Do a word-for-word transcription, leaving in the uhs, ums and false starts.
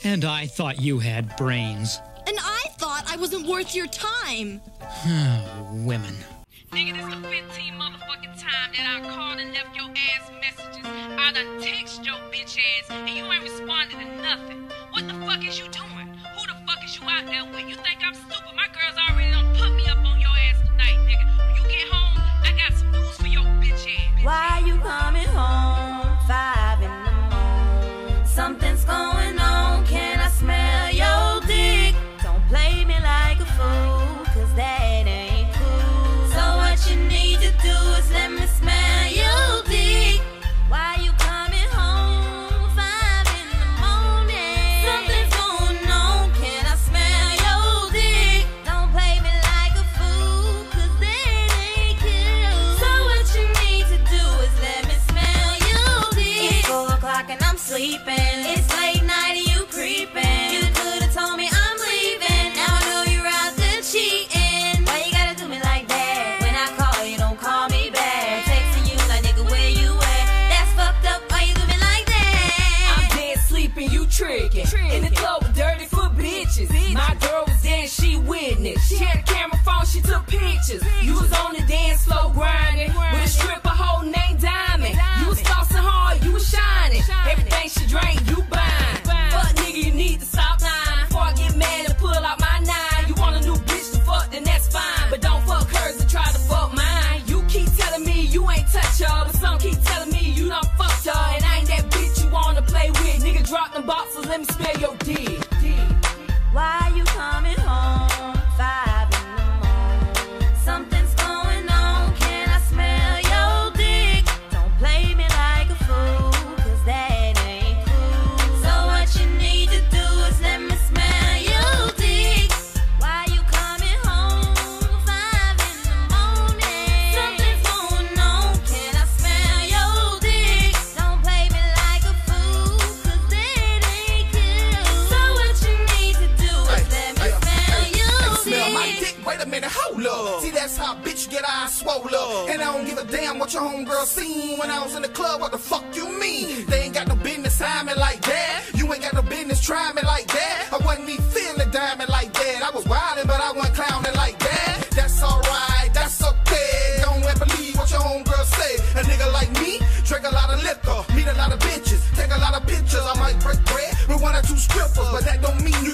And I thought you had brains. And I thought I wasn't worth your time. Women. Nigga, this the fifteenth motherfucking time that I called and left your ass messages. I done text your bitch ass and you ain't responded to nothing. What the fuck is you doing? Who the fuck is you out there with? You think I'm stupid? My girls already done put me up on your ass tonight, nigga. When you get home, I got some news for your bitch ass. Why you coming home? Five in the morning. Something's going on. Can I smell your dick? Don't play me like a fool, cause that ain't cool. So what you need to do is let me smell your dick. Why you coming home? Five in the morning. Something's going on. Can I smell your dick? Don't play me like a fool, cause that ain't cool. So what you need to do is let me smell your dick. It's four o'clock and I'm sleeping. It's late night and you creeping. You could've told me I'm leaving. Now I know you're out there cheating. Why you gotta do me like that? When I call you, don't call me back. Texting you like, nigga, where you at? That's fucked up. Why you do me like that? I'm dead sleeping, you tricking. In the club with dirty foot bitches. My girl was there and she witnessed. She had a camera phone, she took pictures. You was on the dance floor grinding with a stripper whole name Diamond. You was tossing hard, you was shining. Everything she drank, you buying. Fuck nigga, you need to stop lying. Before I get mad and pull out my nine. You want a new bitch to fuck, then that's fine. But don't fuck hers and try to fuck mine. You keep telling me you ain't touch her, but some keep telling me you done fucked her. And I ain't that bitch you wanna play with. Nigga, drop them boxes, let me spell your dick. Why you coming home? Five in the morning. Something's going on. Can I smell your dick? Don't play me like a fool, cause that ain't cool. So what you need to do is let me smell your dick. Why you coming home? Five in the morning. Something's going on. Can I smell your dick? Don't play me like a fool, cause that ain't cool. So what you need to do is let me smell your Smell my dick. dick, wait a minute, hold up. See, that's how bitch get eyes swole up. And I don't give a damn what your homegirl seen when I was in the club. What the fuck you mean? They ain't got no business trying me like that. You ain't got no business trying me like that. I wasn't even feeling diamond like that. I was wildin', but I wasn't clowning like that. That's alright, that's okay. Don't ever believe what your homegirl say. A nigga like me, drink a lot of liquor, meet a lot of bitches, take a lot of pictures. I might break bread with one or two strippers, but that don't mean you